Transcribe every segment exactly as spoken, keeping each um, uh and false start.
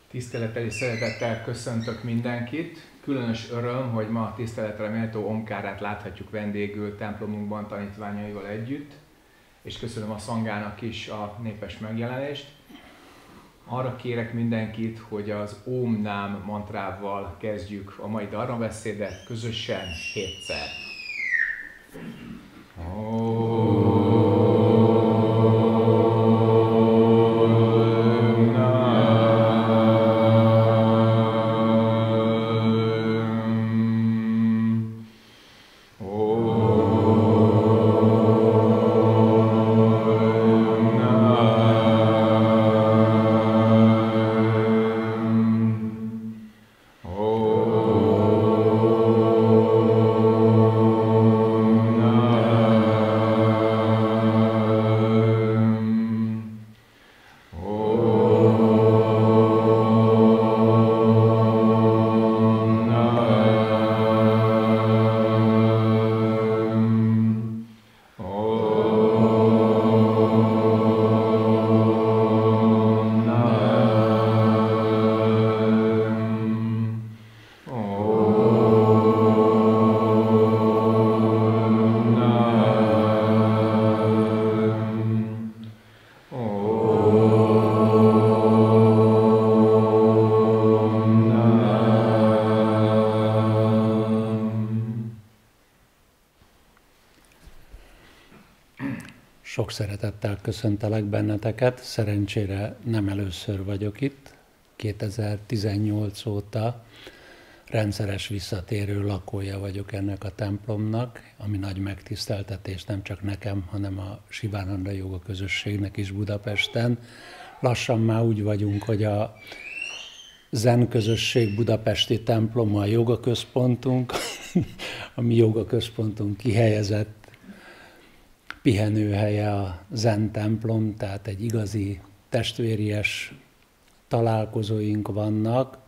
Tisztelettel és szeretettel köszöntök mindenkit. Különös öröm, hogy ma tiszteletre méltó Omkárát láthatjuk vendégül templomunkban tanítványaival együtt, és köszönöm a szangának is a népes megjelenést. Arra kérek mindenkit, hogy az Om Nám mantrával kezdjük a mai dharmabeszédet közösen hétszer. Oh. Sok szeretettel köszöntelek benneteket, szerencsére nem először vagyok itt. kétezer-tizennyolc óta rendszeres visszatérő lakója vagyok ennek a templomnak, ami nagy megtiszteltetés nem csak nekem, hanem a Sivananda Jóga közösségnek is Budapesten. Lassan már úgy vagyunk, hogy a Zen közösség budapesti temploma a jogaközpontunk, a mi jogaközpontunk kihelyezett pihenőhelye a Zen templom, tehát egy igazi testvéries találkozóink vannak,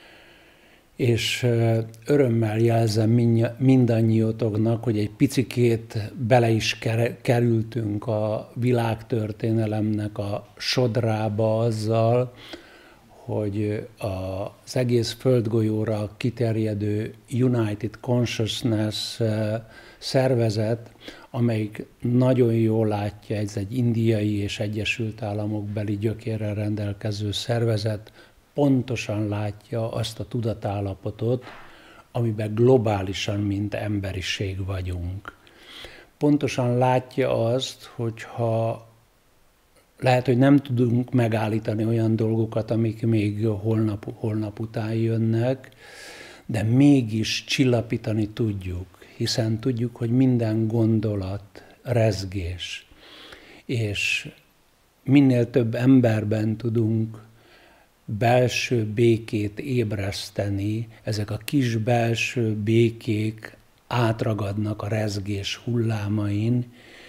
és örömmel jelzem mindannyiótoknak, hogy egy picikét bele is kerültünk a világtörténelemnek a sodrába azzal, hogy az egész földgolyóra kiterjedő United Consciousness szervezet, amelyik nagyon jól látja, ez egy indiai és Egyesült Államok beli gyökérrel rendelkező szervezet, pontosan látja azt a tudatállapotot, amiben globálisan, mint emberiség vagyunk. Pontosan látja azt, hogyha lehet, hogy nem tudunk megállítani olyan dolgokat, amik még holnap, holnap után jönnek, de mégis csillapítani tudjuk, hiszen tudjuk, hogy minden gondolat rezgés, és minél több emberben tudunk belső békét ébreszteni, ezek a kis belső békék átragadnak a rezgés hullámain,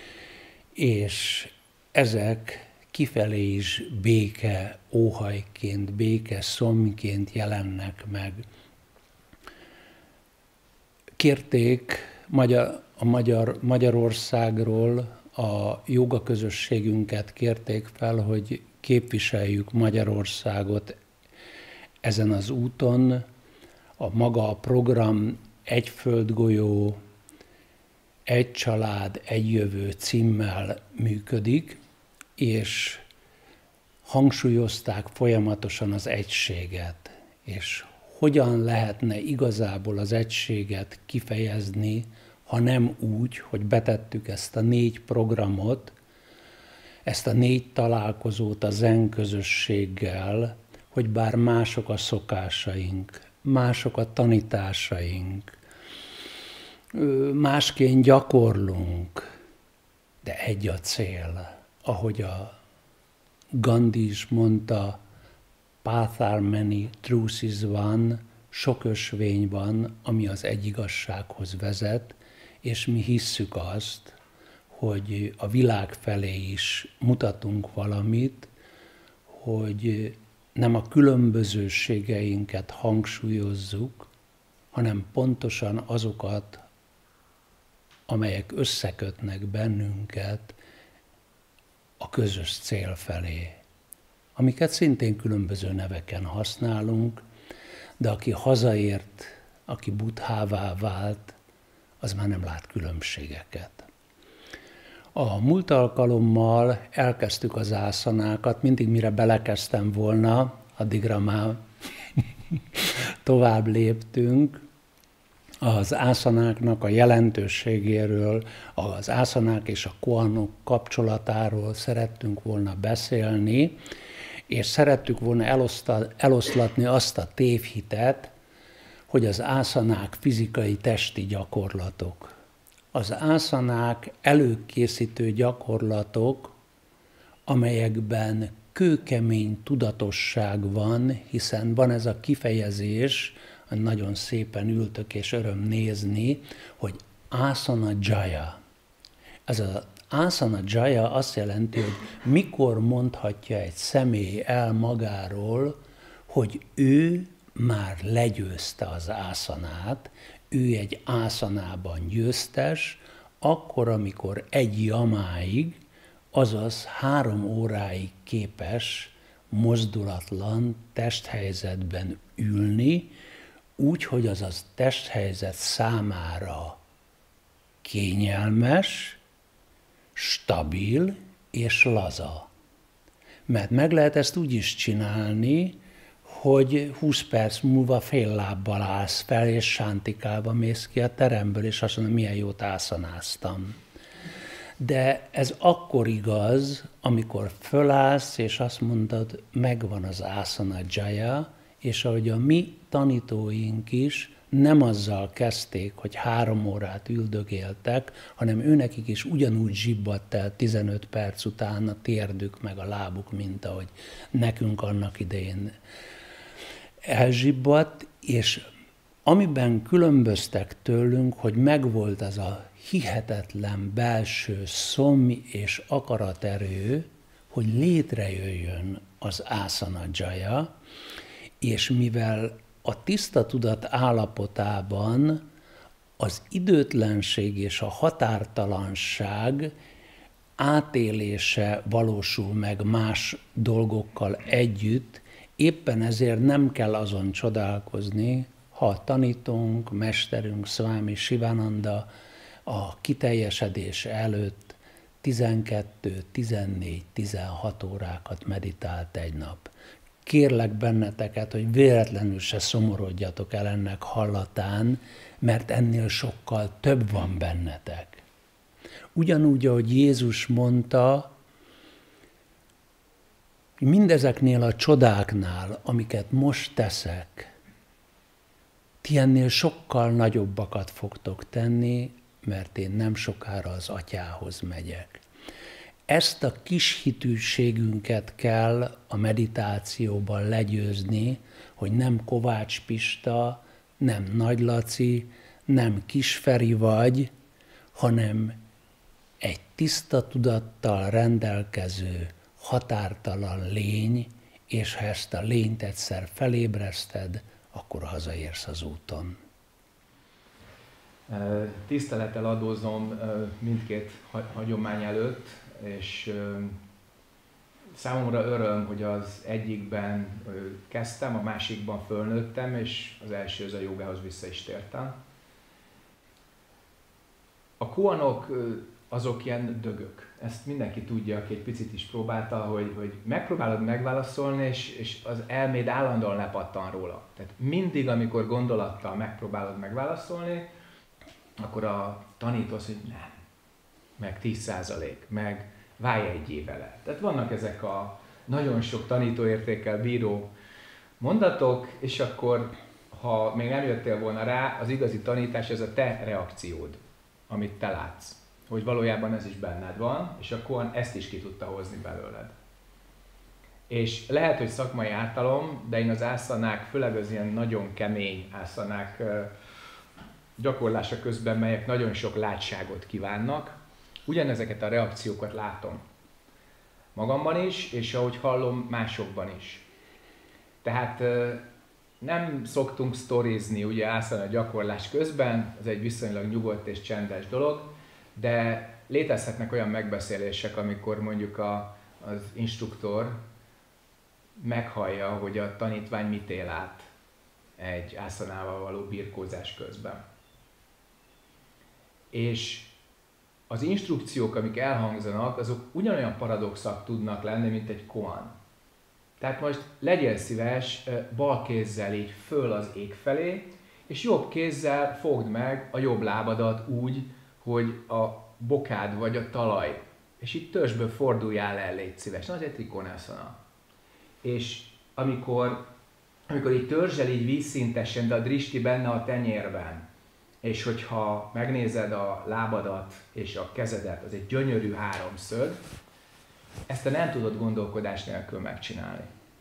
és ezek kifelé is béke óhajként, béke szomként jelennek meg. Kérték Magyar, a Magyar, Magyarországról a joga közösségünket kérték fel, hogy képviseljük Magyarországot ezen az úton. A maga a program Egy földgolyó, egy család, egy jövő címmel működik, és hangsúlyozták folyamatosan az egységet, és hogyan lehetne igazából az egységet kifejezni, ha nem úgy, hogy betettük ezt a négy programot, ezt a négy találkozót a Zen közösséggel, hogy bár mások a szokásaink, mások a tanításaink, másként gyakorlunk, de egy a cél. Ahogy a Gandhi is mondta, path are many, truth is one, sok ösvény van, ami az egy igazsághoz vezet, és mi hisszük azt, hogy a világ felé is mutatunk valamit, hogy nem a különbözőségeinket hangsúlyozzuk, hanem pontosan azokat, amelyek összekötnek bennünket a közös cél felé. amiket szintén különböző neveken használunk, de aki hazaért, aki buddhává vált, az már nem lát különbségeket. A múlt alkalommal elkezdtük az ászanákat, mindig mire belekezdtem volna, addigra már tovább léptünk. Az ászanáknak a jelentőségéről, az ászanák és a koanok kapcsolatáról szerettünk volna beszélni, és szerettük volna eloszlatni azt a tévhitet, hogy az ászanák fizikai testi gyakorlatok. Az ászanák előkészítő gyakorlatok, amelyekben kőkemény tudatosság van, hiszen van ez a kifejezés, nagyon szépen ültök és öröm nézni, hogy ásana jaya. Ez az ásana jaya azt jelenti, hogy mikor mondhatja egy személy el magáról, hogy ő már legyőzte az ászanát, ő egy ászanában győztes, akkor, amikor egy jamáig, azaz három óráig képes mozdulatlan testhelyzetben ülni, úgy, hogy az az testhelyzet számára kényelmes, stabil és laza. Mert meg lehet ezt úgy is csinálni, hogy húsz perc múlva fél lábbal állsz fel, és sántikálva mész ki a teremből, és azt mondod, milyen jót ászanáztam. De ez akkor igaz, amikor fölállsz, és azt mondod, megvan az ásana jaya, és ahogy a mi tanítóink is nem azzal kezdték, hogy három órát üldögéltek, hanem őnekik is ugyanúgy zsibbadt el tizenöt perc után a térdük meg a lábuk, mint ahogy nekünk annak idején elzsibbadt, és amiben különböztek tőlünk, hogy megvolt ez a hihetetlen belső szom és akaraterő, hogy létrejöjjön az ásana jaya, és mivel a tiszta tudat állapotában az időtlenség és a határtalanság átélése valósul meg más dolgokkal együtt, éppen ezért nem kell azon csodálkozni, ha a tanítónk, mesterünk, Swami Sivananda a kiteljesedés előtt tizenkettő, tizennégy, tizenhat órákat meditált egy nap. Kérlek benneteket, hogy véletlenül se szomorodjatok el ennek hallatán, mert ennél sokkal több van bennetek. Ugyanúgy, ahogy Jézus mondta, hogy mindezeknél a csodáknál, amiket most teszek, ti ennél sokkal nagyobbakat fogtok tenni, mert én nem sokára az Atyához megyek. Ezt a kis hitűségünket kell a meditációban legyőzni, hogy nem Kovács Pista, nem Nagy Laci, nem Kisferi vagy, hanem egy tiszta tudattal rendelkező, határtalan lény, és ha ezt a lényt egyszer felébreszted, akkor hazaérsz az úton. Tisztelettel adózom mindkét hagyomány előtt, és számomra öröm, hogy az egyikben kezdtem, a másikban fölnőttem, és az elsőhöz, a jogához vissza is tértem. A koanok azok ilyen dögök. Ezt mindenki tudja, aki egy picit is próbálta, hogy, hogy megpróbálod megválaszolni, és, és az elméd állandóan lepattan róla. Tehát mindig, amikor gondolattal megpróbálod megválaszolni, akkor a tanító az, hogy nem, meg tíz százalék, meg válj egyé vele. Tehát vannak ezek a nagyon sok tanítóértékkel bíró mondatok, és akkor, ha még nem jöttél volna rá, az igazi tanítás ez a te reakciód, amit te látsz. Hogy valójában ez is benned van, és akkor ezt is ki tudta hozni belőled. És lehet, hogy szakmai ártalom, de én az ászanák, főleg az ilyen nagyon kemény ászanák gyakorlása közben, melyek nagyon sok látságot kívánnak, ugyanezeket a reakciókat látom. Magamban is, és ahogy hallom, másokban is. Tehát nem szoktunk sztorizni ugye ászana gyakorlás közben, ez egy viszonylag nyugodt és csendes dolog, de létezhetnek olyan megbeszélések, amikor mondjuk a, az instruktor meghallja, hogy a tanítvány mit él át egy ászanával való birkózás közben. És az instrukciók, amik elhangzanak, azok ugyanolyan paradoxak tudnak lenni, mint egy koan. Tehát most legyél szíves, bal kézzel így föl az ég felé, és jobb kézzel fogd meg a jobb lábadat úgy, hogy a bokád vagy a talaj. És itt törzsből forduljál el, légy szíves. Na, az egy trikonasana. És amikor, amikor így törzsel így vízszintesen, de a dristi benne a tenyérben, és hogyha megnézed a lábadat és a kezedet, az egy gyönyörű háromszög, ezt te nem tudod gondolkodás nélkül megcsinálni.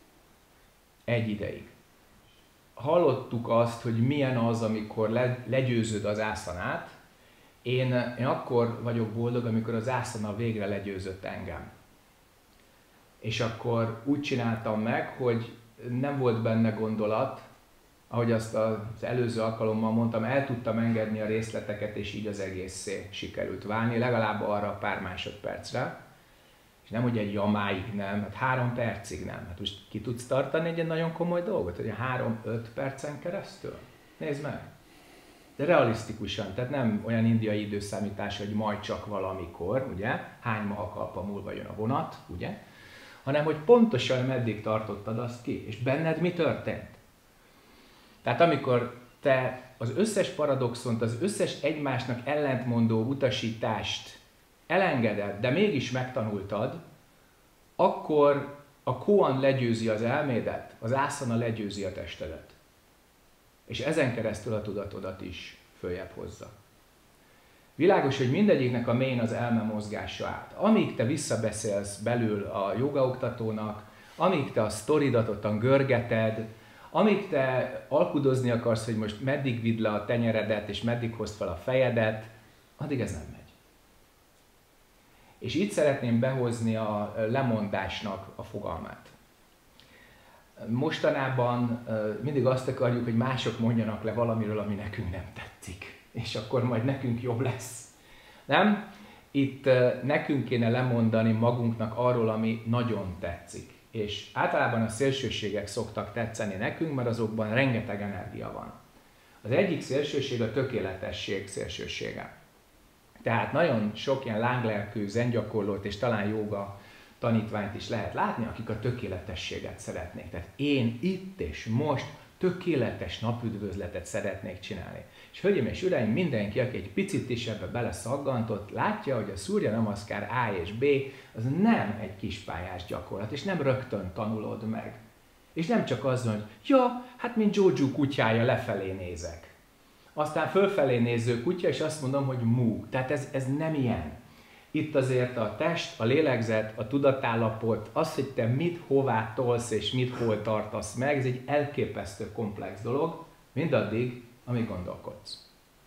Egy ideig. Hallottuk azt, hogy milyen az, amikor le, legyőzöd az ászanát. Én, én akkor vagyok boldog, amikor az ászana végre legyőzött engem. És akkor úgy csináltam meg, hogy nem volt benne gondolat, ahogy azt az előző alkalommal mondtam, el tudtam engedni a részleteket, és így az egészé sikerült válni, legalább arra pár másodpercre. És nem, hogy egy jamáig nem, hát három percig nem. Hát most ki tudsz tartani egy nagyon komoly dolgot, hogy a három-öt percen keresztül? Nézd meg! De realisztikusan, tehát nem olyan indiai időszámítás, hogy majd csak valamikor, ugye? Hány mahakalpa múlva jön a vonat, ugye? Hanem, hogy pontosan meddig tartottad azt ki, és benned mi történt? Tehát amikor te az összes paradoxont, az összes egymásnak ellentmondó utasítást elengeded, de mégis megtanultad, akkor a koan legyőzi az elmédet, az ászana legyőzi a testedet. És ezen keresztül a tudatodat is följebb hozza. Világos, hogy mindegyiknek a main az elme mozgása át. Amíg te visszabeszélsz belül a jogaoktatónak, amíg te a sztoridat ottan görgeted, amíg te alkudozni akarsz, hogy most meddig vidd le a tenyeredet, és meddig hozd fel a fejedet, addig ez nem megy. És itt szeretném behozni a lemondásnak a fogalmát. Mostanában mindig azt akarjuk, hogy mások mondjanak le valamiről, ami nekünk nem tetszik, és akkor majd nekünk jobb lesz. Nem? Itt nekünk kéne lemondani magunknak arról, ami nagyon tetszik. És általában a szélsőségek szoktak tetszeni nekünk, mert azokban rengeteg energia van. Az egyik szélsőség a tökéletesség szélsősége. Tehát nagyon sok ilyen lánglelkű zengyakorlót és talán jóga tanítványt is lehet látni, akik a tökéletességet szeretnék. Tehát én itt és most tökéletes napüdvözletet szeretnék csinálni. És hölgyeim és uraim, mindenki, aki egy picit is ebbe beleszaggantott, látja, hogy a Surya Namaskar A és B az nem egy kispályás gyakorlat, és nem rögtön tanulod meg. És nem csak az, hogy ja, hát mint Jojo kutyája, lefelé nézek. Aztán fölfelé néző kutya, és azt mondom, hogy mú. Tehát ez, ez nem ilyen. Itt azért a test, a lélegzet, a tudatállapot, az, hogy te mit hová tolsz és mit hol tartasz meg, ez egy elképesztő komplex dolog, mindaddig, amíg gondolkodsz.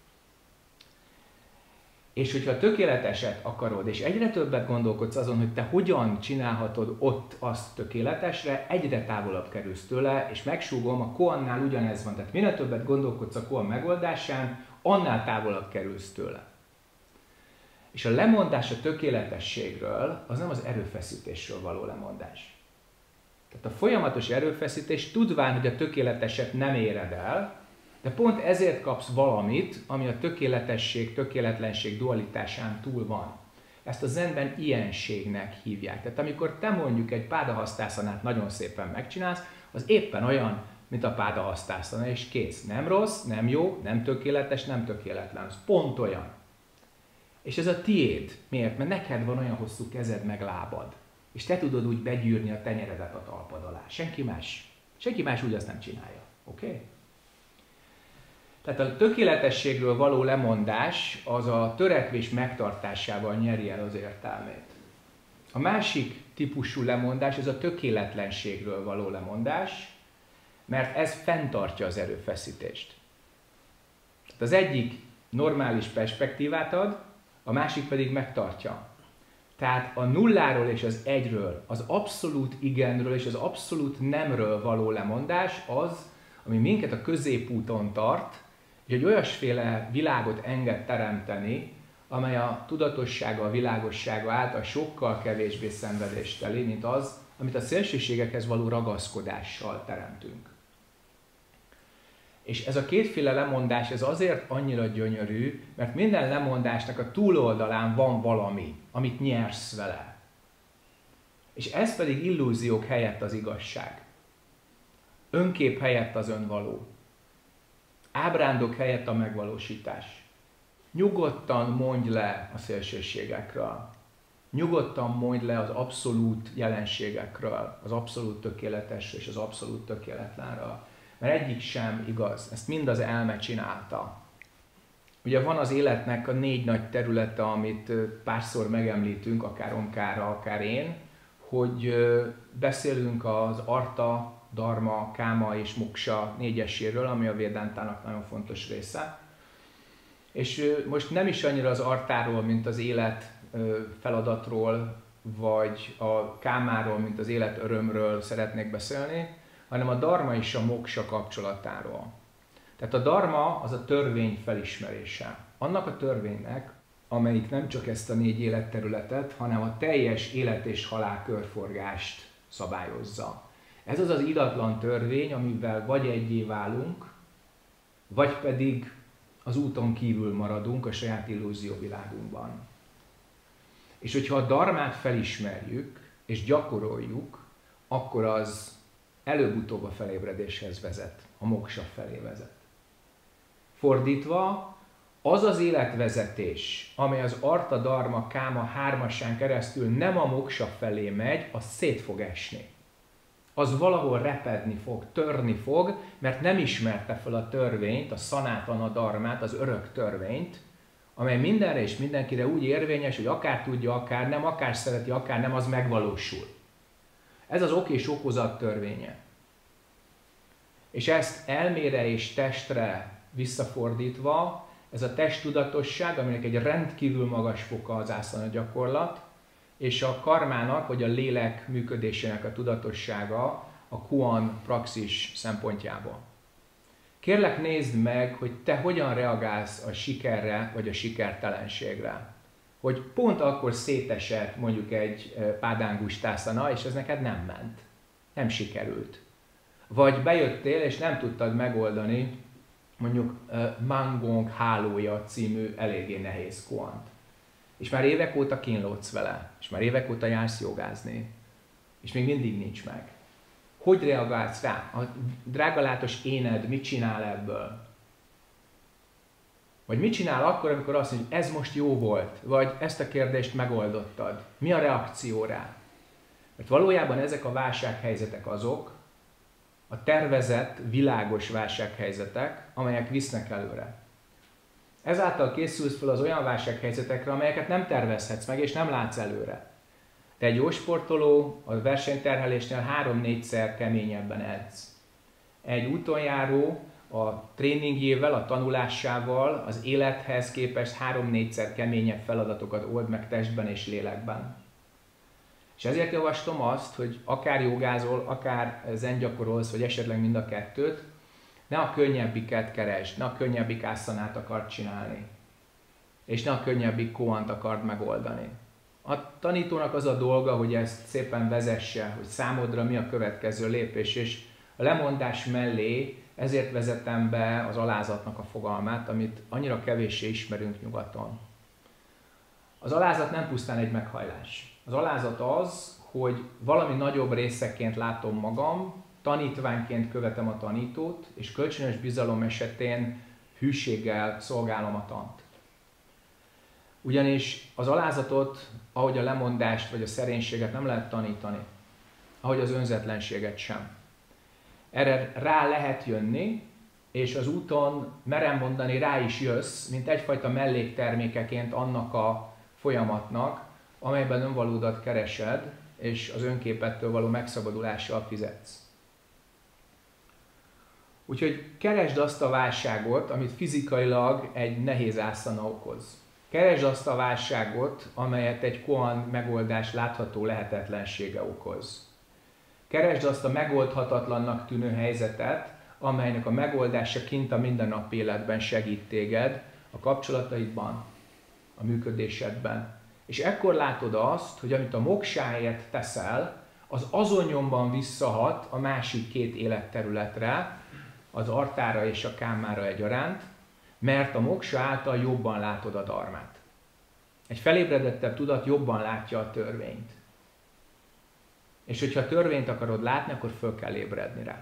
És hogyha tökéleteset akarod, és egyre többet gondolkodsz azon, hogy te hogyan csinálhatod ott azt tökéletesre, egyre távolabb kerülsz tőle, és megsúgom, a koannál ugyanez van. Tehát minél többet gondolkodsz a koan megoldásán, annál távolabb kerülsz tőle. És a lemondás a tökéletességről, az nem az erőfeszítésről való lemondás. Tehát a folyamatos erőfeszítés, tudván, hogy a tökéleteset nem éred el, de pont ezért kapsz valamit, ami a tökéletesség, tökéletlenség dualitásán túl van. Ezt a zenben ilyenségnek hívják. Tehát amikor te mondjuk egy pádahasztászanát nagyon szépen megcsinálsz, az éppen olyan, mint a pádahasztászana, és kész. Nem rossz, nem jó, nem tökéletes, nem tökéletlen. Az pont olyan. És ez a tiéd. Miért? Mert neked van olyan hosszú kezed meg lábad. És te tudod úgy begyűrni a tenyeredet a talpad alá. Senki más. Senki más úgy azt nem csinálja. Oké? Okay? Tehát a tökéletességről való lemondás az a törekvés megtartásával nyeri el az értelmét. A másik típusú lemondás az a tökéletlenségről való lemondás, mert ez fenntartja az erőfeszítést. Tehát az egyik normális perspektívát ad, a másik pedig megtartja. Tehát a nulláról és az egyről, az abszolút igenről és az abszolút nemről való lemondás az, ami minket a középúton tart, és egy olyasféle világot enged teremteni, amely a tudatossága, a világossága által sokkal kevésbé szenvedésteli, mint az, amit a szélsőségekhez való ragaszkodással teremtünk. És ez a kétféle lemondás ez azért annyira gyönyörű, mert minden lemondásnak a túloldalán van valami, amit nyersz vele. És ez pedig illúziók helyett az igazság. Önkép helyett az önvaló. Ábrándok helyett a megvalósítás. Nyugodtan mondj le a szélsőségekről. Nyugodtan mondj le az abszolút jelenségekről, az abszolút tökéletes és az abszolút tökéletlenről. Mert egyik sem igaz, ezt mind az elme csinálta. Ugye van az életnek a négy nagy területe, amit párszor megemlítünk, akár Omkára, akár én, hogy beszélünk az Arta, Dharma, Káma és Moksa négyeséről, ami a Védántának nagyon fontos része. És most nem is annyira az Artáról, mint az élet feladatról, vagy a Kámáról, mint az élet örömről szeretnék beszélni, hanem a dharma és a moksa kapcsolatáról. Tehát a dharma az a törvény felismerése. Annak a törvénynek, amelyik nem csak ezt a négy életterületet, hanem a teljes élet és halál körforgást szabályozza. Ez az az iratlan törvény, amivel vagy egyé válunk, vagy pedig az úton kívül maradunk a saját illúzióvilágunkban. És hogyha a dharmát felismerjük és gyakoroljuk, akkor az előbb-utóbb a felébredéshez vezet, a moksa felé vezet. Fordítva, az az életvezetés, amely az Arta, Dharma, Káma hármasán keresztül nem a moksa felé megy, az szét fog esni. Az valahol repedni fog, törni fog, mert nem ismerte fel a törvényt, a szanátana dharmát, az örök törvényt, amely mindenre és mindenkire úgy érvényes, hogy akár tudja, akár nem, akár szereti, akár nem, az megvalósul. Ez az ok és okozat törvénye. És ezt elmére és testre visszafordítva, ez a testtudatosság, aminek egy rendkívül magas foka az ászana gyakorlat, és a karmának, vagy a lélek működésének a tudatossága a kuan praxis szempontjából. Kérlek, nézd meg, hogy te hogyan reagálsz a sikerre, vagy a sikertelenségre. Hogy pont akkor szétesett mondjuk egy pádángustászana, és ez neked nem ment. Nem sikerült. Vagy bejöttél, és nem tudtad megoldani mondjuk Mangong hálója című eléggé nehéz kuant. És már évek óta kínlódsz vele, és már évek óta jársz jogázni, és még mindig nincs meg. Hogy reagálsz rá? A drágalátos éned mit csinál ebből? Vagy mit csinál akkor, amikor azt mondja, hogy ez most jó volt, vagy ezt a kérdést megoldottad? Mi a reakció rá? Mert valójában ezek a válsághelyzetek azok, a tervezett, világos válsághelyzetek, amelyek visznek előre. Ezáltal készülsz fel az olyan válsághelyzetekre, amelyeket nem tervezhetsz meg, és nem látsz előre. Te egy jó sportoló, a versenyterhelésnél három-négyszer keményebben edz. Egy útonjáró a tréningjével, a tanulásával az élethez képest három-négyszer keményebb feladatokat old meg testben és lélekben. És ezért javaslom azt, hogy akár jogázol, akár zen gyakorolsz, vagy esetleg mind a kettőt, ne a könnyebbiket keresd, ne a könnyebbik ászanát akard csinálni, és ne a könnyebbik koant akard megoldani. A tanítónak az a dolga, hogy ezt szépen vezesse, hogy számodra mi a következő lépés, és a lemondás mellé ezért vezetem be az alázatnak a fogalmát, amit annyira kevéssé ismerünk nyugaton. Az alázat nem pusztán egy meghajlás. Az alázat az, hogy valami nagyobb részeként látom magam, tanítványként követem a tanítót, és kölcsönös bizalom esetén hűséggel szolgálom a tant. Ugyanis az alázatot, ahogy a lemondást vagy a szerénységet nem lehet tanítani, ahogy az önzetlenséget sem. Erre rá lehet jönni, és az úton, merem mondani, rá is jössz, mint egyfajta melléktermékeként annak a folyamatnak, amelyben önvalódat keresed, és az önképettől való megszabadulással fizetsz. Úgyhogy keresd azt a válságot, amit fizikailag egy nehéz ászana okoz. Keresd azt a válságot, amelyet egy koan megoldás látható lehetetlensége okoz. Keresd azt a megoldhatatlannak tűnő helyzetet, amelynek a megoldása kint a mindennapi életben segít téged, a kapcsolataidban, a működésedben. És ekkor látod azt, hogy amit a moksáért teszel, az azon nyomban visszahat a másik két életterületre, az artára és a kámára egyaránt, mert a moksa által jobban látod a dharmát. Egy felébredettebb tudat jobban látja a törvényt. És hogyha a törvényt akarod látni, akkor föl kell ébredni rá.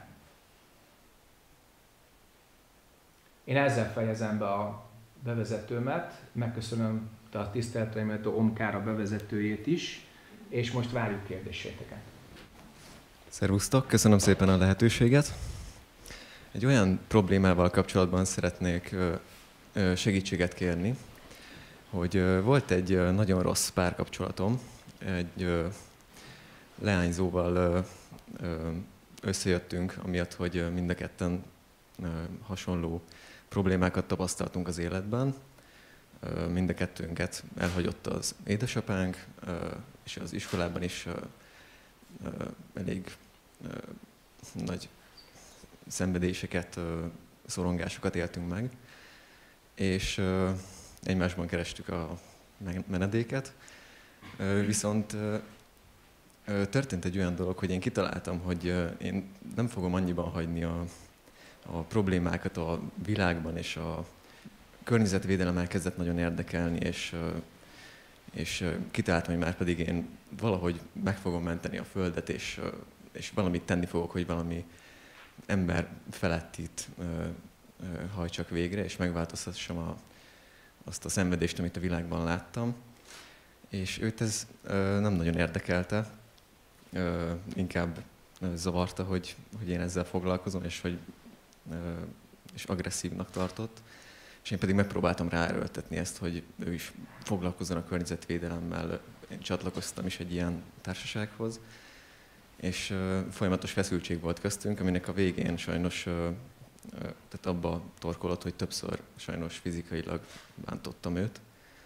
Én ezzel fejezem be a bevezetőmet, megköszönöm a tiszteletre méltó Omkára bevezetőjét is, és most várjuk kérdéséteket. Szervusztok, köszönöm szépen a lehetőséget. Egy olyan problémával kapcsolatban szeretnék segítséget kérni, hogy volt egy nagyon rossz párkapcsolatom, egy leányzóval összejöttünk, amiatt, hogy mind a ketten hasonló problémákat tapasztaltunk az életben. Mind a kettőnket elhagyott az édesapánk, és az iskolában is elég nagy szenvedéseket, szorongásokat éltünk meg, és egymásban kerestük a menedéket. Viszont történt egy olyan dolog, hogy én kitaláltam, hogy én nem fogom annyiban hagyni a, a problémákat a világban, és a környezetvédelem elkezdett nagyon érdekelni, és, és kitaláltam, hogy már pedig én valahogy meg fogom menteni a Földet, és, és valamit tenni fogok, hogy valami ember felettit hajtsak végre, és megváltoztassam a, azt a szenvedést, amit a világban láttam. És őt ez nem nagyon érdekelte, inkább zavarta, hogy, hogy én ezzel foglalkozom, és hogy és agresszívnak tartott. És én pedig megpróbáltam ráerőltetni ezt, hogy ő is foglalkozzon a környezetvédelemmel. Én csatlakoztam is egy ilyen társasághoz, és folyamatos feszültség volt köztünk, aminek a végén sajnos tehát abba torkolott, hogy többször sajnos fizikailag bántottam őt.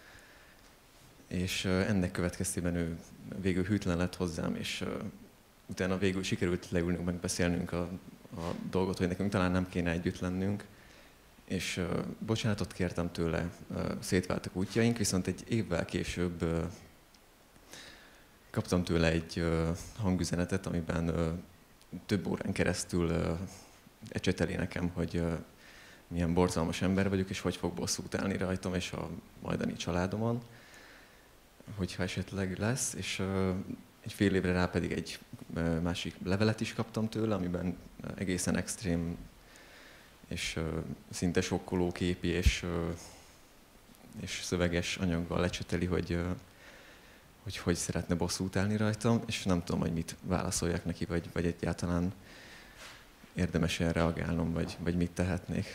És ennek következtében ő végül hűtlen lett hozzám, és utána végül sikerült leülnünk, megbeszélnünk a, a dolgot, hogy nekünk talán nem kéne együtt lennünk. És uh, bocsánatot kértem tőle, uh, szétváltak útjaink, viszont egy évvel később uh, kaptam tőle egy uh, hangüzenetet, amiben uh, több órán keresztül uh, ecseteli nekem, hogy uh, milyen borzalmas ember vagyok, és hogy fog bosszút állni rajtam és a majdani családomon, hogyha esetleg lesz. És uh, egy fél évre rá pedig egy uh, másik levelet is kaptam tőle, amiben uh, egészen extrém és uh, szinte sokkoló képi és, uh, és szöveges anyaggal lecseteli, hogy, uh, hogy hogy szeretne bosszút állni rajtam, és nem tudom, hogy mit válaszoljak neki, vagy, vagy egyáltalán érdemes-e reagálnom, vagy, vagy mit tehetnék.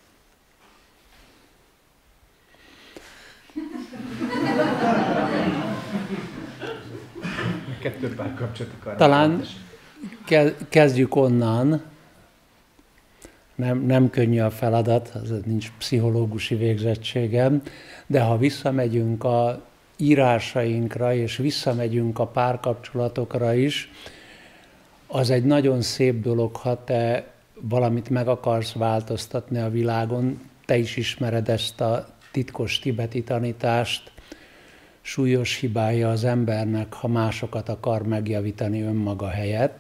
Kettő párkapcsolatok. Talán kezdjük onnan. Nem, nem könnyű a feladat, az nincs pszichológusi végzettségem, de ha visszamegyünk a írásainkra, és visszamegyünk a párkapcsolatokra is, az egy nagyon szép dolog, ha te valamit meg akarsz változtatni a világon. Te is ismered ezt a titkos tibeti tanítást. Súlyos hibája az embernek, ha másokat akar megjavítani önmaga helyett.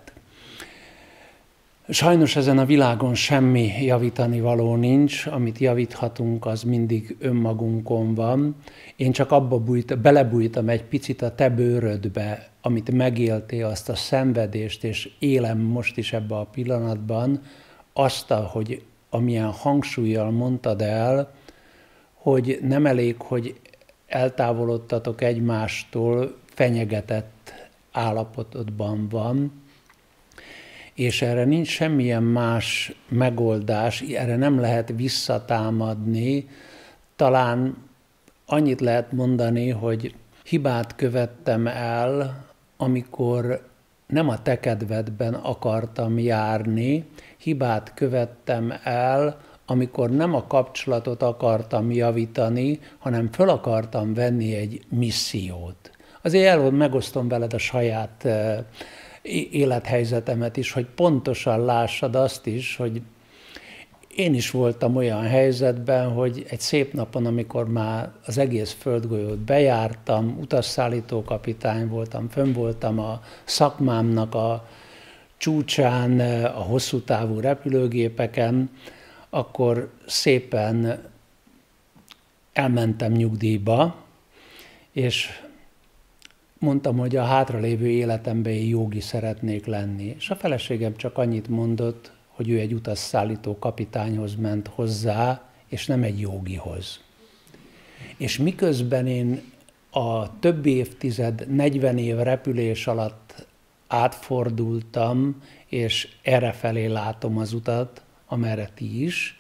Sajnos ezen a világon semmi javítani való nincs, amit javíthatunk, az mindig önmagunkon van. Én csak abba bújt, belebújtam egy picit a te bőrödbe, amit megéltél, azt a szenvedést, és élem most is ebbe a pillanatban, azt, hogy amilyen hangsúllyal mondtad el, hogy nem elég, hogy eltávolodtatok egymástól, fenyegetett állapotodban van, és erre nincs semmilyen más megoldás, erre nem lehet visszatámadni. Talán annyit lehet mondani, hogy hibát követtem el, amikor nem a te kedvedben akartam járni, hibát követtem el, amikor nem a kapcsolatot akartam javítani, hanem föl akartam venni egy missziót. Azért el, megosztom veled a saját élethelyzetemet is, hogy pontosan lássad azt is, hogy én is voltam olyan helyzetben, hogy egy szép napon, amikor már az egész földgolyót bejártam, utasszállító kapitány voltam, fönn voltam a szakmámnak a csúcsán, a hosszú távú repülőgépeken, akkor szépen elmentem nyugdíjba, és mondtam, hogy a hátralévő életemben én jogi szeretnék lenni. És a feleségem csak annyit mondott, hogy ő egy utasszállító kapitányhoz ment hozzá, és nem egy jogihoz. És miközben én a több évtized, negyven év repülés alatt átfordultam, és errefelé látom az utat, amerre ti is,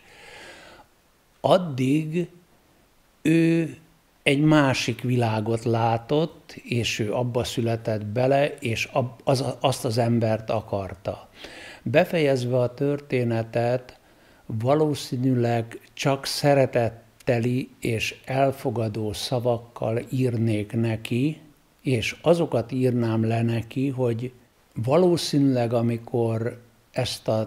addig ő egy másik világot látott, és ő abba született bele, és az, azt az embert akarta. Befejezve a történetet, valószínűleg csak szeretetteli és elfogadó szavakkal írnék neki, és azokat írnám le neki, hogy valószínűleg amikor ezt a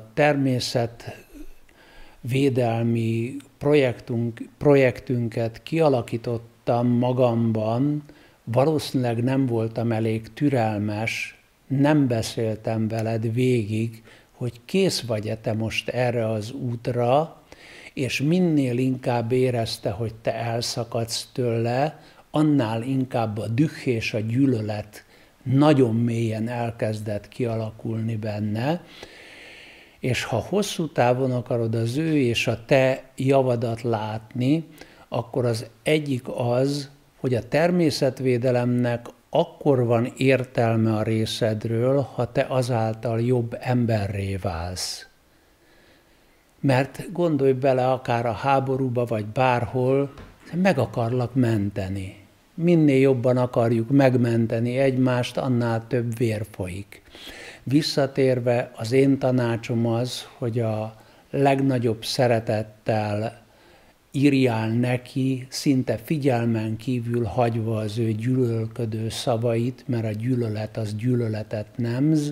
természetvédelmi projektünk, projektünket kialakítottam magamban, valószínűleg nem voltam elég türelmes, nem beszéltem veled végig, hogy kész vagy-e te most erre az útra, és minél inkább érezte, hogy te elszakadsz tőle, annál inkább a düh és a gyűlölet nagyon mélyen elkezdett kialakulni benne, és ha hosszú távon akarod az ő és a te javadat látni, akkor az egyik az, hogy a természetvédelemnek akkor van értelme a részedről, ha te azáltal jobb emberré válsz. Mert gondolj bele akár a háborúba, vagy bárhol, meg akarlak menteni. Minél jobban akarjuk megmenteni egymást, annál több vér folyik. Visszatérve az én tanácsom az, hogy a legnagyobb szeretettel írjál neki, szinte figyelmen kívül hagyva az ő gyűlölködő szavait, mert a gyűlölet az gyűlöletet nemz.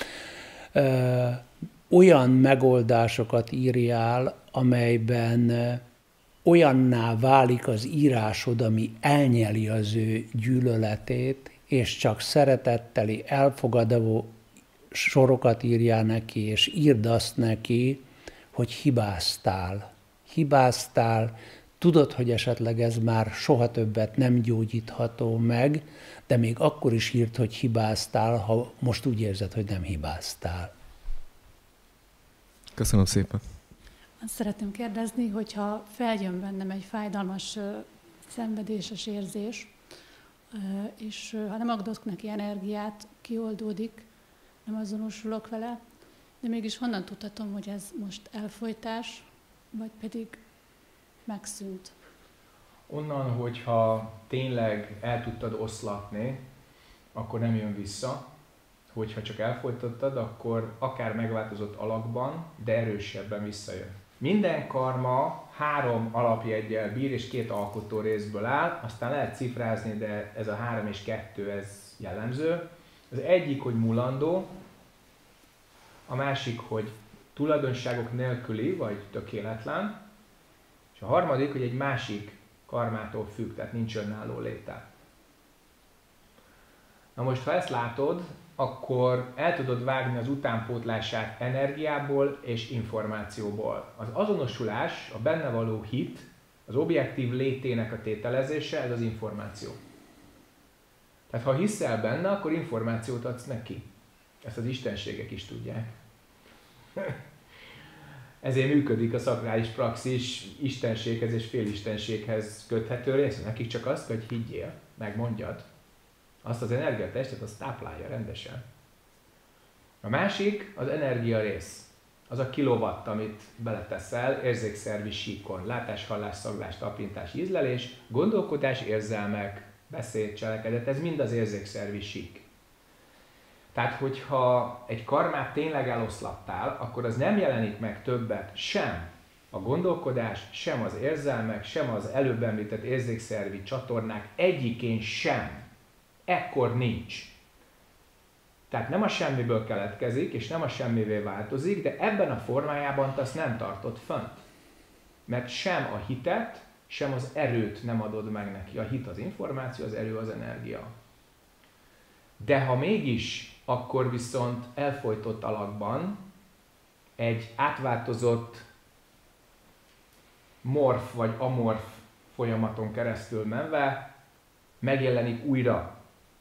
Olyan megoldásokat írjál, amelyben olyanná válik az írásod, ami elnyeli az ő gyűlöletét, és csak szeretetteli, elfogadó sorokat írjál neki, és írd azt neki, hogy hibáztál. Hibáztál, tudod, hogy esetleg ez már soha többet nem gyógyítható meg, de még akkor is írd, hogy hibáztál, ha most úgy érzed, hogy nem hibáztál. Köszönöm szépen. Azt szeretném kérdezni, hogyha feljön bennem egy fájdalmas, szenvedéses érzés, és ha nem adok neki energiát, kioldódik, nem azonosulok vele, de mégis honnan tudhatom, hogy ez most elfojtás, vagy pedig megszűnt? Onnan, hogyha tényleg el tudtad oszlatni, akkor nem jön vissza. Hogyha csak elfolytattad, akkor akár megváltozott alakban, de erősebben visszajön. Minden karma három alapjeggyel bír és két alkotó részből áll, aztán lehet cifrázni, de ez a három és kettő ez jellemző. Az egyik, hogy mulandó, a másik, hogy tulajdonságok nélküli vagy tökéletlen, és a harmadik, hogy egy másik karmától függ, tehát nincs önálló léte. Na most, ha ezt látod, akkor el tudod vágni az utánpótlását energiából és információból. Az azonosulás, a benne való hit, az objektív létének a tételezése, ez az információ. Tehát ha hiszel benne, akkor információt adsz neki. Ezt az istenségek is tudják. Ezért működik a szakrális praxis istenséghez és félistenséghez köthető rész. Nekik csak azt, hogy higgyél, megmondjad. Azt az energiatestet, azt táplálja rendesen. A másik az energia rész. Az a kilowatt, amit beleteszel érzékszervi síkon. Látás, hallás, szaglás, tapintás, ízlelés, gondolkodás, érzelmek, beszéd, cselekedet, ez mind az érzékszervi sík. Tehát, hogyha egy karmát tényleg eloszlattál, akkor az nem jelenik meg többet sem a gondolkodás, sem az érzelmek, sem az előbb említett érzékszervi csatornák egyikén sem. Ekkor nincs. Tehát nem a semmiből keletkezik, és nem a semmivé változik, de ebben a formájában te azt nem tartod fönt. Mert sem a hitet, sem az erőt nem adod meg neki. A hit az információ, az erő az energia. De ha mégis, akkor viszont elfojtott alakban egy átváltozott morf vagy amorf folyamaton keresztül menve megjelenik újra.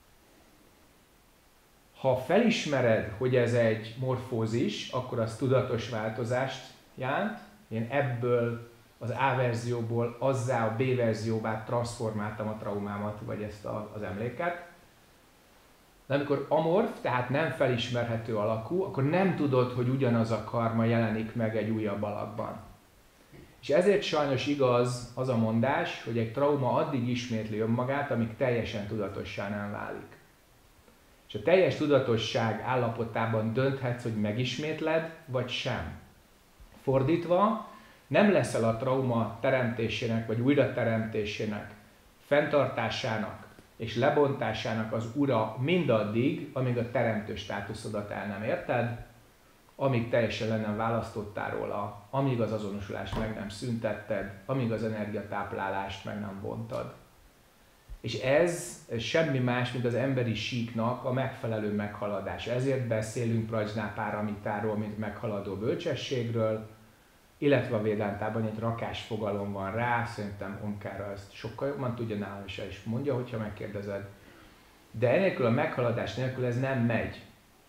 Ha felismered, hogy ez egy morfózis, akkor az tudatos változást jelent. Én ebből az A verzióból azzá a B verzióvá transformáltam a traumámat, vagy ezt a, az emléket. De amikor amorf, tehát nem felismerhető alakú, akkor nem tudod, hogy ugyanaz a karma jelenik meg egy újabb alakban. És ezért sajnos igaz az a mondás, hogy egy trauma addig ismétli önmagát, amíg teljesen tudatossá nem válik. És a teljes tudatosság állapotában dönthetsz, hogy megismétled, vagy sem. Fordítva, nem leszel a trauma teremtésének, vagy újrateremtésének, fenntartásának és lebontásának az ura mindaddig, amíg a teremtő státuszodat el nem érted, amíg teljesen le nem választottál róla, amíg az azonosulást meg nem szüntetted, amíg az energiatáplálást meg nem vontad. És ez, ez semmi más, mint az emberi síknak a megfelelő meghaladása. Ezért beszélünk Prajnapáramitáról, mint meghaladó bölcsességről, illetve a Védántában egy rakás fogalom van rá, szerintem Omkára ezt sokkal jobban tudja, nálam is el is mondja, hogyha megkérdezed. De enélkül a meghaladás nélkül ez nem megy.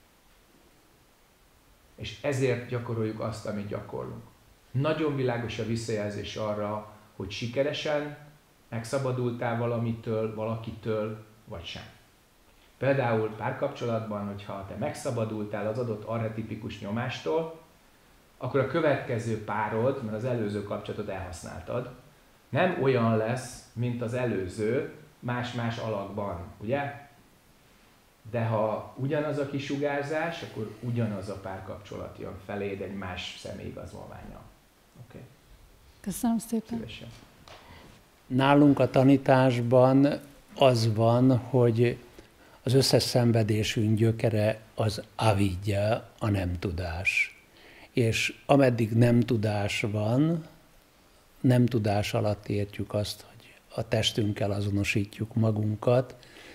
És ezért gyakoroljuk azt, amit gyakorlunk. Nagyon világos a visszajelzés arra, hogy sikeresen megszabadultál valamitől, valakitől, vagy sem. Például párkapcsolatban, hogyha te megszabadultál az adott archetipikus nyomástól, akkor a következő párod, mert az előző kapcsolatot elhasználtad, nem olyan lesz, mint az előző, más-más alakban, ugye? De ha ugyanaz a kisugárzás, akkor ugyanaz a párkapcsolat jön feléd egy más személyigazolvánnyal. Oké. Okay. Köszönöm szépen. Szívesen. Nálunk a tanításban az van, hogy az összes szenvedésünk gyökere az avidya, a nem tudás. És ameddig nem tudás van, nem tudás alatt értjük azt, hogy a testünkkel azonosítjuk magunkat,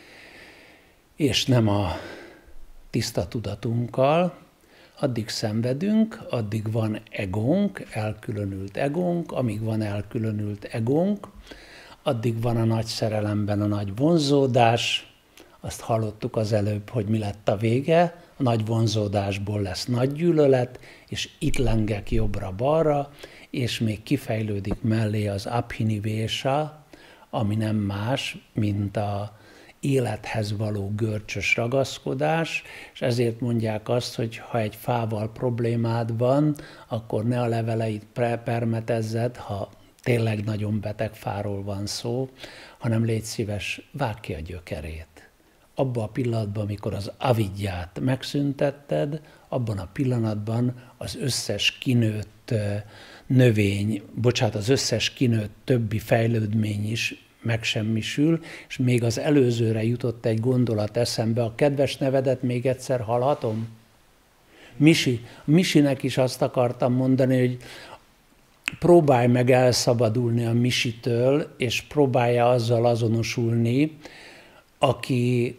és nem a tiszta tudatunkkal, addig szenvedünk, addig van egónk, elkülönült egónk, amíg van elkülönült egónk, addig van a nagy szerelemben a nagy vonzódás, azt hallottuk az előbb, hogy mi lett a vége, a nagy vonzódásból lesz nagy gyűlölet, és itt lengek jobbra-balra, és még kifejlődik mellé az abhinivesa, ami nem más, mint a élethez való görcsös ragaszkodás, és ezért mondják azt, hogy ha egy fával problémád van, akkor ne a leveleit permetezzed, ha tényleg nagyon beteg fáról van szó, hanem légy szíves, vágd ki a gyökerét. Abban a pillanatban, amikor az avidyát megszüntetted, abban a pillanatban az összes kinőtt növény, bocsánat, az összes kinőtt többi fejlődmény is megsemmisül, és még az előzőre jutott egy gondolat eszembe. A kedves nevedet még egyszer hallhatom? Misi. Misinek is azt akartam mondani, hogy próbálj meg elszabadulni a Misitől, és próbálja azzal azonosulni, aki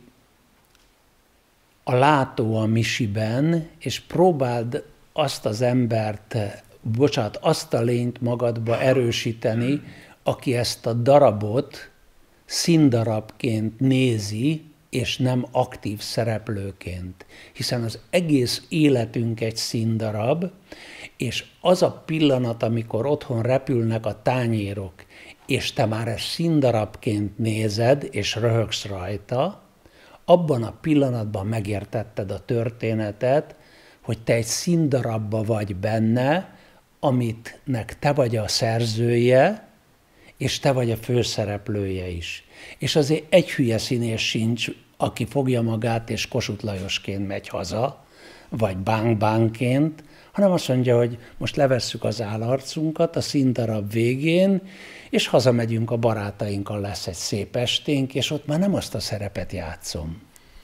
a látó a Misiben, és próbáld azt az embert, bocsánat, azt a lényt magadba erősíteni, aki ezt a darabot színdarabként nézi, és nem aktív szereplőként. Hiszen az egész életünk egy színdarab, és az a pillanat, amikor otthon repülnek a tányérok, és te már ezt színdarabként nézed, és röhögsz rajta, abban a pillanatban megértetted a történetet, hogy te egy színdarabba vagy benne, amitnek te vagy a szerzője, és te vagy a főszereplője is. És azért egy hülye színész sincs, aki fogja magát, és Kossuth Lajosként megy haza, vagy bánk-bánként, hanem azt mondja, hogy most levesszük az állarcunkat a színdarab végén, és hazamegyünk a barátainkkal, lesz egy szép esténk, és ott már nem azt a szerepet játszom.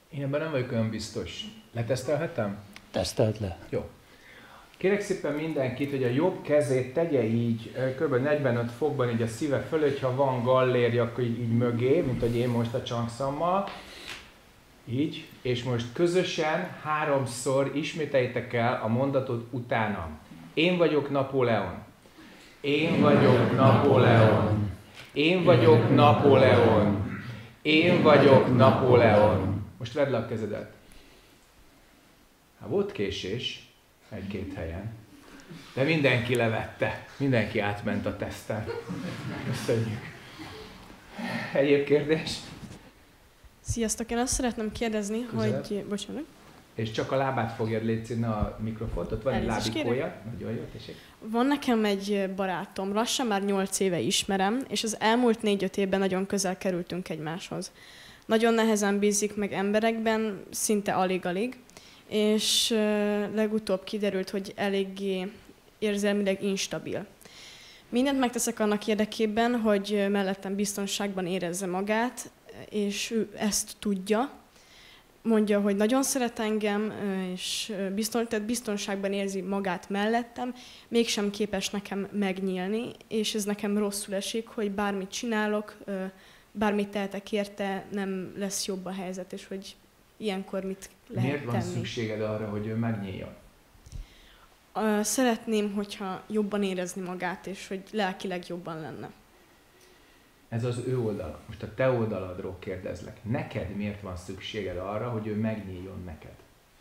Én ebben nem vagyok olyan biztos. Letesztelhetem? Tesztelt le. Jó. Kérek szépen mindenkit, hogy a jobb kezét tegye így, kb. negyvenöt fokban így a szíve fölött, ha van gallérja, akkor így, így mögé, mint hogy én most a csangszammal. Így. És most közösen háromszor ismételjétek el a mondatot utánam. Én vagyok Napóleon. Én vagyok Napóleon. Én vagyok Napóleon. Én vagyok Napóleon. Most vedd le a kezedet. Hát volt késés egy-két helyen, de mindenki levette. Mindenki átment a teszten. Köszönjük. Egyéb kérdés? Sziasztok, én azt szeretném kérdezni, Közelebb. hogy... Bocsánat. És csak a lábát fogja létszíni a mikrofont, ott van egy Elnézést lábikója. Nagyon jó, tessék. Van nekem egy barátom, lassan már nyolc éve ismerem, és az elmúlt négy-öt évben nagyon közel kerültünk egymáshoz. Nagyon nehezen bízik meg emberekben, szinte alig-alig, és legutóbb kiderült, hogy eléggé érzelmileg instabil. Mindent megteszek annak érdekében, hogy mellettem biztonságban érezze magát, és ő ezt tudja. Mondja, hogy nagyon szeret engem, és bizton, tehát biztonságban érzi magát mellettem, mégsem képes nekem megnyílni, és ez nekem rosszul esik, hogy bármit csinálok, bármit tehetek érte, nem lesz jobb a helyzet, és hogy ilyenkor mit lehet Miért van tenni. szükséged arra, hogy ő megnyíljon? Szeretném, hogyha jobban érezni magát, és hogy lelkileg jobban lenne. Ez az ő oldala. Most a te oldaladról kérdezlek. Neked miért van szükséged arra, hogy ő megnyíljon neked?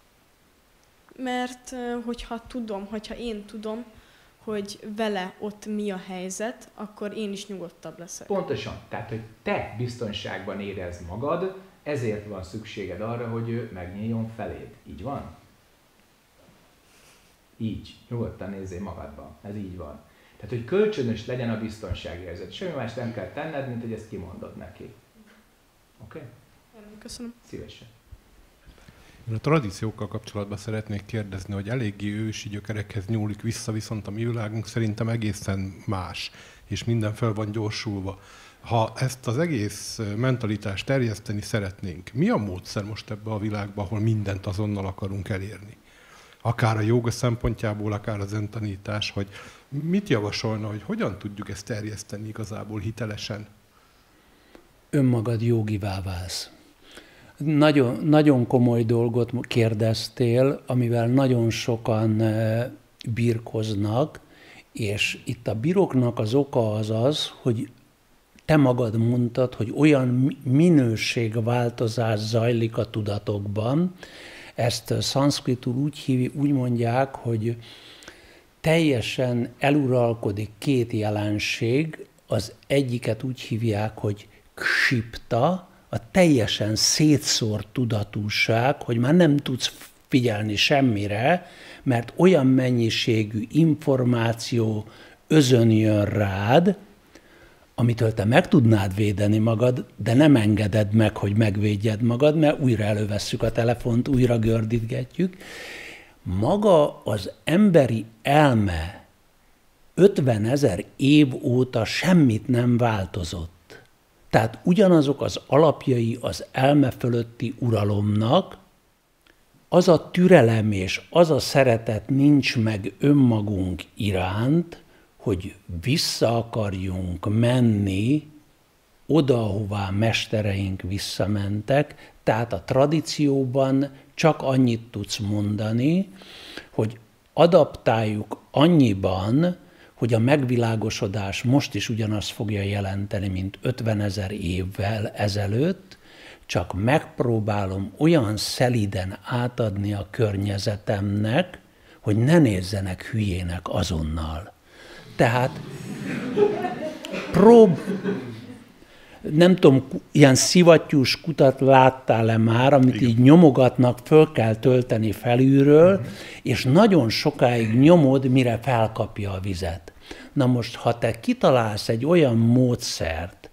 Mert hogyha tudom, hogyha én tudom, hogy vele ott mi a helyzet, akkor én is nyugodtabb leszek. Pontosan. Tehát, hogy te biztonságban érezd magad, ezért van szükséged arra, hogy ő megnyíljon feléd. Így van? Így. Nyugodtan nézzél magadba. Ez így van. Tehát, hogy kölcsönös legyen a biztonságérzet. Semmi más nem kell tenned, mint hogy ezt kimondod neki. Oké? Okay? Köszönöm. Szívesen. Én a tradíciókkal kapcsolatban szeretnék kérdezni, hogy eléggé ősi gyökerekhez nyúlik vissza, viszont a mi világunk szerintem egészen más, és minden fel van gyorsulva. Ha ezt az egész mentalitást terjeszteni szeretnénk, mi a módszer most ebbe a világba, ahol mindent azonnal akarunk elérni? Akár a jóga szempontjából, akár a zen tanítás, hogy mit javasolna, hogy hogyan tudjuk ezt terjeszteni igazából hitelesen? Önmagad jogivá válsz. Nagyon, nagyon komoly dolgot kérdeztél, amivel nagyon sokan birkoznak, és itt a biroknak az oka az az, hogy te magad mondtad, hogy olyan minőségváltozás zajlik a tudatokban. Ezt szanszkritul úgy, hív, úgy mondják, hogy teljesen eluralkodik két jelenség, az egyiket úgy hívják, hogy ksipta, a teljesen szétszórt tudatúság, hogy már nem tudsz figyelni semmire, mert olyan mennyiségű információ özönjön rád, amitől te meg tudnád védeni magad, de nem engeded meg, hogy megvédjed magad, mert újra elővesszük a telefont, újra gördítgetjük. Maga az emberi elme ötvenezer év óta semmit nem változott. Tehát ugyanazok az alapjai az elme fölötti uralomnak, az a türelem és az a szeretet nincs meg önmagunk iránt, hogy vissza akarjunk menni oda, ahová mestereink visszamentek. Tehát a tradícióban csak annyit tudsz mondani, hogy adaptáljuk annyiban, hogy a megvilágosodás most is ugyanazt fogja jelenteni, mint ötvenezer évvel ezelőtt, csak megpróbálom olyan szelíden átadni a környezetemnek, hogy ne nézzenek hülyének azonnal. Tehát prób... Nem tudom, ilyen szivattyús kutat láttál-e már, amit igen, így nyomogatnak, föl kell tölteni felülről, és nagyon sokáig nyomod, mire felkapja a vizet. Na most, ha te kitalálsz egy olyan módszert,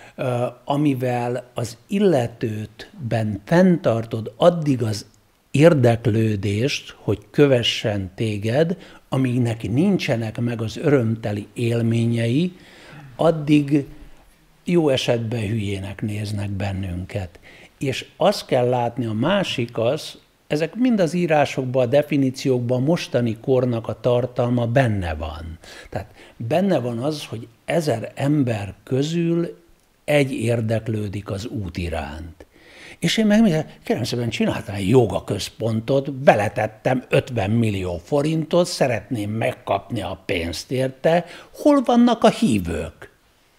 amivel az illetőtben fenntartod addig az érdeklődést, hogy kövessen téged, amíg neki nincsenek meg az örömteli élményei, addig jó esetben hülyének néznek bennünket. És azt kell látni, a másik az, ezek mind az írásokban, a definíciókban a mostani kornak a tartalma benne van. Tehát benne van az, hogy ezer ember közül egy érdeklődik az út iránt. És én meg, kérem szépen, csináltam egy jogaközpontot, beletettem ötven millió forintot, szeretném megkapni a pénzt érte, hol vannak a hívők?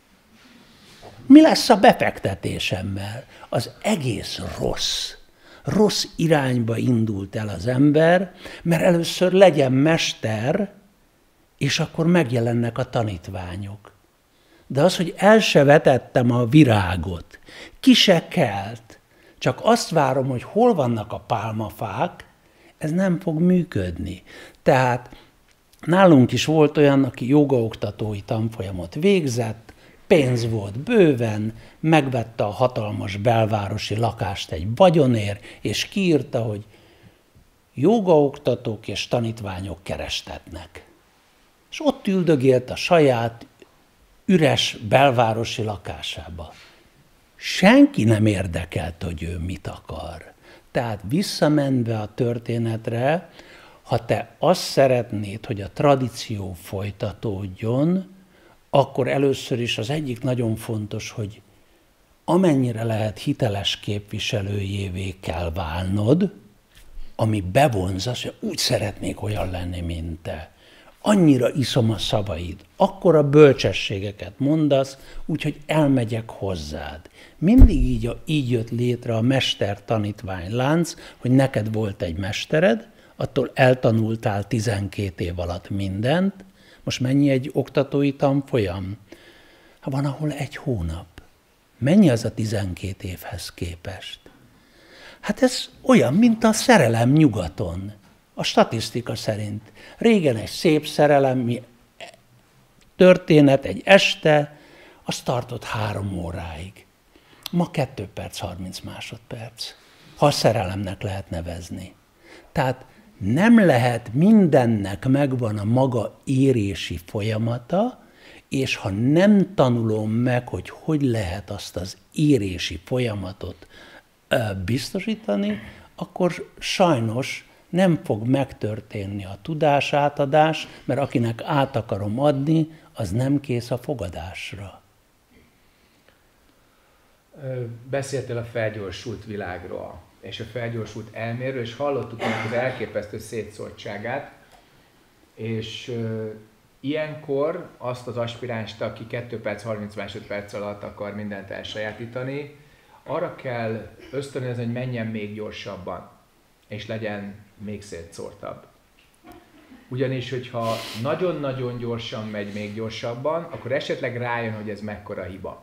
Mi lesz a befektetésemmel? Az egész rossz. Rossz irányba indult el az ember, mert először legyen mester, és akkor megjelennek a tanítványok. De az, hogy el se vetettem a virágot, ki se kelt, csak azt várom, hogy hol vannak a pálmafák, ez nem fog működni. Tehát nálunk is volt olyan, aki jogaoktatói tanfolyamot végzett, pénz volt bőven, megvette a hatalmas belvárosi lakást egy vagyonért, és kiírta, hogy jogaoktatók és tanítványok kerestetnek. És ott üldögélt a saját üres belvárosi lakásába. Senki nem érdekelt, hogy ő mit akar. Tehát visszamenve a történetre, ha te azt szeretnéd, hogy a tradíció folytatódjon, akkor először is az egyik nagyon fontos, hogy amennyire lehet hiteles képviselőjévé kell válnod, ami bevonzasz, hogy úgy szeretnék olyan lenni, mint te. Annyira iszom a szavaid, akkora bölcsességeket mondasz, úgyhogy elmegyek hozzád. Mindig így, így jött létre a mester-tanítvány lánc, hogy neked volt egy mestered, attól eltanultál tizenkét év alatt mindent. Most mennyi egy oktatói tanfolyam? Hát van, ahol egy hónap. Mennyi az a tizenkét évhez képest? Hát ez olyan, mint a szerelem nyugaton. A statisztika szerint. Régen egy szép szerelemi történet, egy este, az tartott három óráig. Ma kettő perc, harminc másodperc. Ha a szerelemnek lehet nevezni. Tehát nem lehet, mindennek megvan a maga érési folyamata, és ha nem tanulom meg, hogy hogy lehet azt az érési folyamatot biztosítani, akkor sajnos nem fog megtörténni a tudásátadás, mert akinek át akarom adni, az nem kész a fogadásra. Beszéltél a felgyorsult világról, és a felgyorsult elméről, és hallottuk ennek az elképesztő szétszórtságát, és uh, ilyenkor azt az aspiránst, aki kettő perc, harminc másodperc alatt akar mindent elsajátítani, arra kell ösztönözni, hogy menjen még gyorsabban, és legyen még szétszórtabb. Ugyanis, hogyha nagyon-nagyon gyorsan megy még gyorsabban, akkor esetleg rájön, hogy ez mekkora hiba.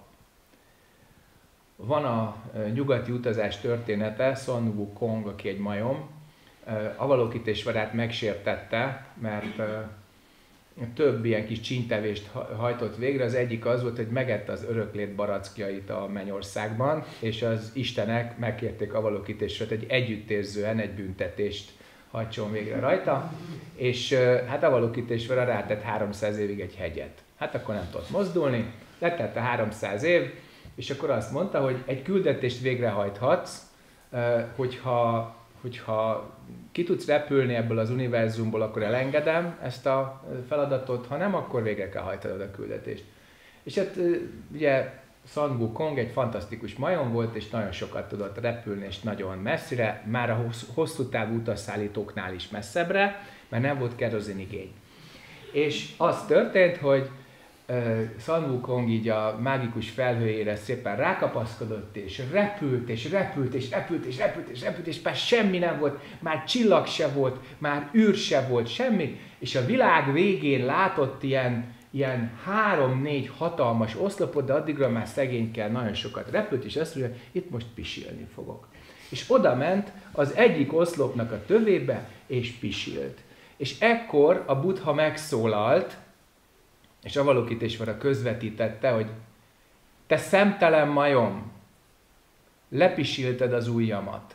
Van a nyugati utazás története, Sun Wukong, aki egy majom, Avalokitesvarát megsértette, mert több ilyen kis csíntevést hajtott végre. Az egyik az volt, hogy megette az öröklét barackjait a mennyországban, és az istenek megkérték Avalokitesvarat, egy együttérzően egy büntetést hajtson végre rajta, és hát Avalokitesvara rátett háromszáz évig egy hegyet. Hát akkor nem tudott mozdulni, letette háromszáz év, és akkor azt mondta, hogy egy küldetést végrehajthatsz, hogyha, hogyha ki tudsz repülni ebből az univerzumból, akkor elengedem ezt a feladatot, ha nem, akkor végre kell hajtanod a küldetést. És hát ugye Sun Wukong egy fantasztikus majom volt, és nagyon sokat tudott repülni, és nagyon messzire, már a hosszú távú utasszállítóknál is messzebbre, mert nem volt kerozinigény. És az történt, hogy Sun Wukong így a mágikus felhőjére szépen rákapaszkodott, és repült, és repült, és repült, és repült, és repült, és már semmi nem volt, már csillag se volt, már űr se volt, semmi, és a világ végén látott ilyen, ilyen három-négy hatalmas oszlopot, de addigra már szegénykel nagyon sokat repült, és azt mondja, itt most pisilni fogok. És oda ment az egyik oszlopnak a tövébe, és pisilt. És ekkor a Buddha megszólalt, és Avalokitesvara közvetítette, hogy te szemtelen majom, lepisilted az ujjamat.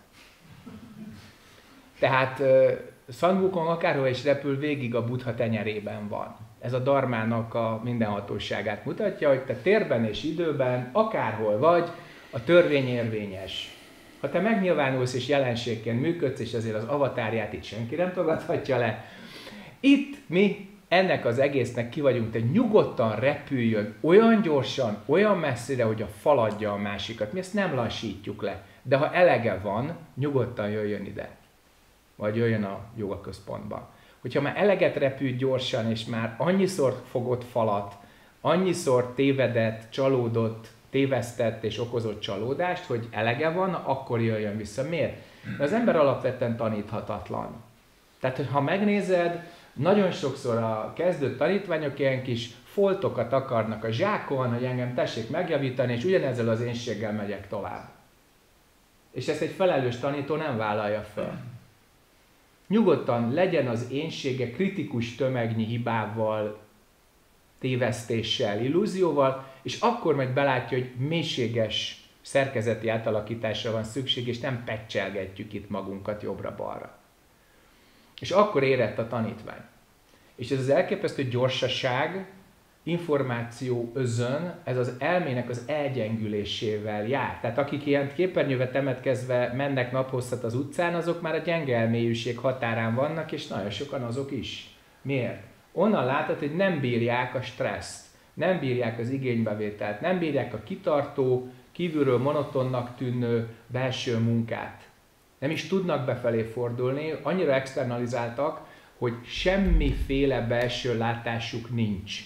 Tehát uh, Sun Wukong akárhol is repül, végig a Buddha tenyerében van. Ez a dharmának a mindenhatóságát mutatja, hogy te térben és időben, akárhol vagy, a törvény érvényes. Ha te megnyilvánulsz és jelenségként működsz, és azért az avatárját itt senki nem tagadhatja le, itt mi ennek az egésznek ki vagyunk, te nyugodtan repüljön olyan gyorsan, olyan messzire, hogy a faladja a másikat. Mi ezt nem lassítjuk le. De ha elege van, nyugodtan jöjjön ide. Vagy jöjjön a jogaközpontba. Hogyha már eleget repült gyorsan, és már annyiszor fogott falat, annyiszor tévedett, csalódott, tévesztett és okozott csalódást, hogy elege van, akkor jöjjön vissza. Miért? De az ember alapvetően taníthatatlan. Tehát, hogy ha megnézed, nagyon sokszor a kezdő tanítványok ilyen kis foltokat akarnak a zsákon, hogy engem tessék megjavítani, és ugyanezzel az énséggel megyek tovább. És ezt egy felelős tanító nem vállalja fel. Nyugodtan legyen az énsége kritikus tömegnyi hibával, tévesztéssel, illúzióval, és akkor meg belátja, hogy mélységes szerkezeti átalakításra van szükség, és nem peccselgetjük itt magunkat jobbra-balra. És akkor érett a tanítvány. És ez az elképesztő gyorsaság, információ özön, ez az elmének az elgyengülésével jár. Tehát akik ilyen képernyőbe temetkezve mennek naphosszat az utcán, azok már a gyenge elmélyűség határán vannak, és nagyon sokan azok is. Miért? Onnan látod, hogy nem bírják a stresszt, nem bírják az igénybevételt, nem bírják a kitartó, kívülről monotonnak tűnő belső munkát. Nem is tudnak befelé fordulni, annyira externalizáltak, hogy semmiféle belső látásuk nincs.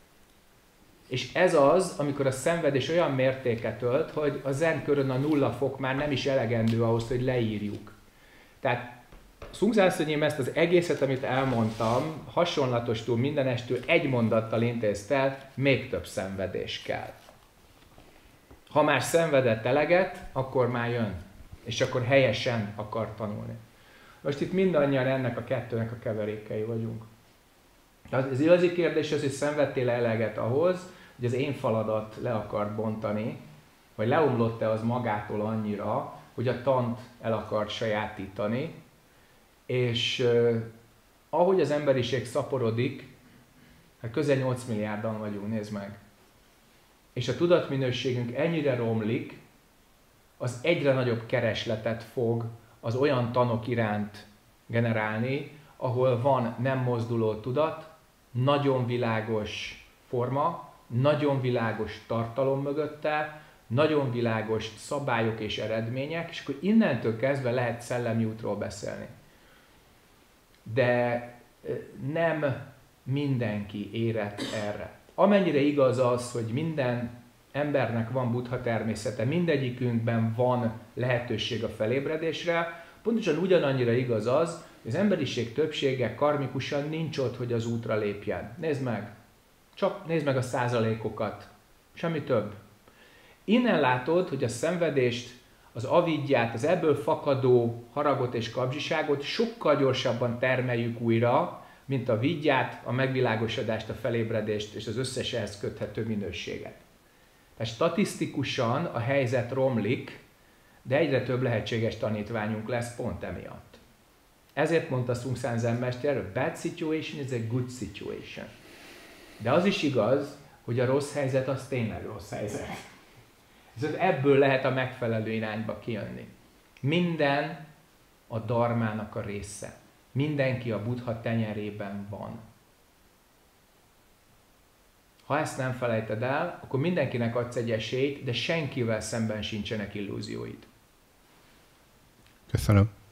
És ez az, amikor a szenvedés olyan mértéket ölt, hogy a zen körön a nulla fok már nem is elegendő ahhoz, hogy leírjuk. Tehát Sung Szászonyém ezt az egészet, amit elmondtam, hasonlatostul, mindenestől egy mondattal intézte el, még több szenvedés kell. Ha már szenvedett eleget, akkor már jön. És akkor helyesen akar tanulni. Most itt mindannyian ennek a kettőnek a keverékei vagyunk. Az igazi kérdés az, hogy szenvedtél eleget ahhoz, hogy az én faladat le akart bontani, vagy leomlott-e az magától annyira, hogy a tant el akart sajátítani, és uh, ahogy az emberiség szaporodik, hát közel nyolc milliárdan vagyunk, nézd meg. És a tudatminőségünk ennyire romlik, az egyre nagyobb keresletet fog az olyan tanok iránt generálni, ahol van nem mozduló tudat, nagyon világos forma, nagyon világos tartalom mögötte, nagyon világos szabályok és eredmények, és akkor innentől kezdve lehet szellemi útról beszélni. De nem mindenki érett erre. Amennyire igaz az, hogy minden embernek van buddha természete, mindegyikünkben van lehetőség a felébredésre, pontosan ugyanannyira igaz az, hogy az emberiség többsége karmikusan nincs ott, hogy az útra lépjen. Nézd meg! Csak nézd meg a százalékokat. Semmi több. Innen látod, hogy a szenvedést, az avidyát, az ebből fakadó haragot és kapzsiságot sokkal gyorsabban termeljük újra, mint a vigyát, a megvilágosodást, a felébredést és az összes ehhez köthető minőséget. Tehát statisztikusan a helyzet romlik, de egyre több lehetséges tanítványunk lesz pont emiatt. Ezért mondta Sung San Zen mester, a bad situation is a good situation. De az is igaz, hogy a rossz helyzet az tényleg rossz helyzet. Ezért ebből lehet a megfelelő irányba kijönni. Minden a dharmának a része. Mindenki a Buddha tenyerében van. Ha ezt nem felejted el, akkor mindenkinek adsz egy esélyt, de senkivel szemben sincsenek illúzióid. Köszönöm.